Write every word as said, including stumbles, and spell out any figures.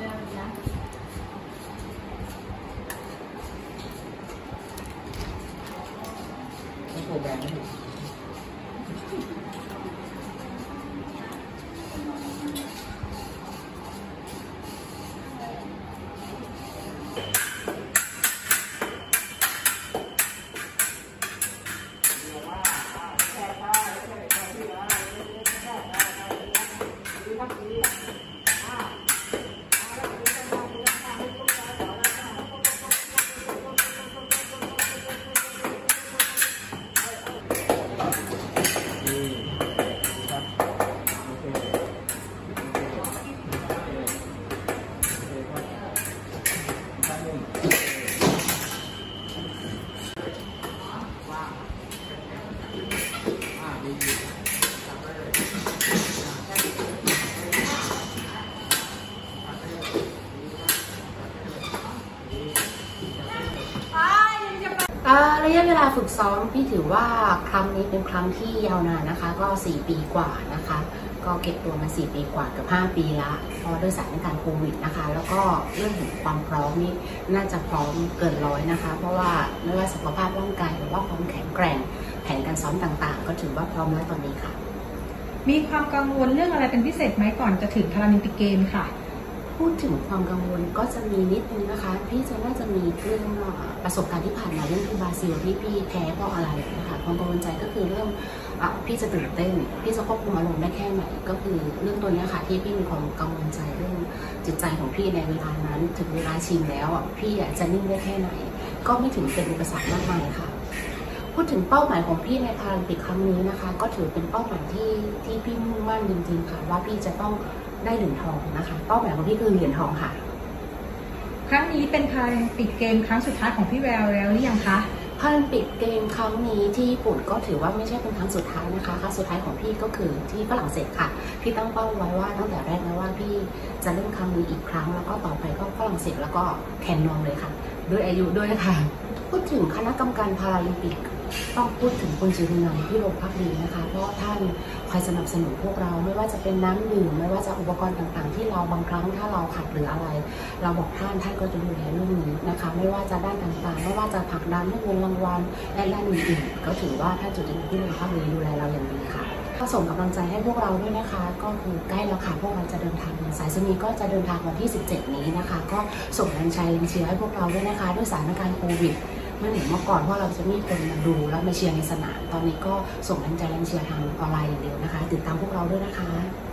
ตัวแบนไม่ถูกระยะเวลาฝึกซ้อมพี่ถือว่าครั้งนี้เป็นครั้งที่ยาวนานนะคะก็สี่ปีกว่านะคะก็เก็บตัวมาสี่ปีกว่ากับห้าปีละเพราะด้วยสถานการณ์โควิดนะคะแล้วก็เรื่องของความพร้อมนี่น่าจะพร้อมเกินร้อยนะคะเพราะว่าไม่ว่าสุขภาพร่างกายหรือว่าความแข็งแกร่งแผนการซ้อมต่างๆก็ถือว่าพร้อมแล้วตอนนี้ค่ะมีความกังวลเรื่องอะไรเป็นพิเศษไหมก่อนจะถึงพาราลิมปิกเกมค่ะพูดถึงความกังวลก็จะมีนิดนึงนะคะพี่จะน่าจะมีเรื่องประสบการณ์ที่ผ่านมาเรื่องที่บราซิลที่พี่แพ้เพราะอะไรนะคะความกังวลใจก็คือเรื่องพี่จะตื่นเต้นพี่จะควบคุมอารมณ์ได้แค่ไหนก็คือเรื่องตัวนี้ค่ะที่พี่มีความกังวลใจเรื่องจิตใจของพี่ในเวลานั้นถึงเวลาชิงแล้วพี่จะนิ่งได้แค่ไหนก็ไม่ถึงเป็นอุปสรรคมากมายค่ะพูดถึงเป้าหมายของพี่ในพาราลิมปิกครั้งนี้นะคะก็ถือเป็นเป้าหมายที่ที่พี่มุ่งมั่นจริงๆค่ะว่าพี่จะต้องได้เหรียญทองนะคะเป้าหมายของพี่คือเหรียญทองค่ะครั้งนี้เป็นพาราลิมปิกเกมครั้งสุดท้ายของพี่แววแล้วหรือยังคะพาราลิมปิกเกมครั้งนี้ที่ญี่ปุ่นก็ถือว่าไม่ใช่เป็นครั้งสุดท้ายนะคะครั้งสุดท้ายของพี่ก็คือที่ฝรั่งเศสค่ะพี่ตั้งเป้าไว้ว่าตั้งแต่แรกนะว่าพี่จะเล่นครั้งนี้อีกครั้งแล้วก็ต่อไปก็ฝรั่งเศสแล้วก็แคนนองเลยค่ะด้วยอายุด้วยค่ะพูดถึงคณะกรรมการพาราลิมปิกต้องพูดถึงคุณจิรนันท์พี่โรภักดีนะคะเพราะท่านคอยสนับสนุนพวกเราไม่ว่าจะเป็นน้ำดื่มไม่ว่าจะอุปกรณ์ต่างๆที่เราบางครั้งถ้าเราขาดหรืออะไรเราบอกท่านท่านก็จะดูแลเรื่องนี้นะคะไม่ว่าจะด้านต่างๆไม่ว่าจะผลักดันให้เงินรางวัลและด้านอื่นๆก็ถือว่าท่านจุจิรนันท์พี่โรภักดีดูแลเราอย่างดีค่ะก็ส่งกำลังใจให้พวกเราด้วยนะคะก็คือใกล้แล้วค่ะพวกเราจะเดินทางสายสมีก็จะเดินทางวันที่สิบเจ็ดนี้นะคะก็ส่งแรงใจแรงเชียร์ให้พวกเราด้วยนะคะด้วยสถานการณ์โควิดไม่เหมือนเมื่อก่อนเพราะเราจะมีคนมาดูและมาเชียร์ในสนามตอนนี้ก็ส่งแรงใจแรงเชียร์ทางออนไลน์อย่างเดียวนะคะติดตามพวกเราด้วยนะคะ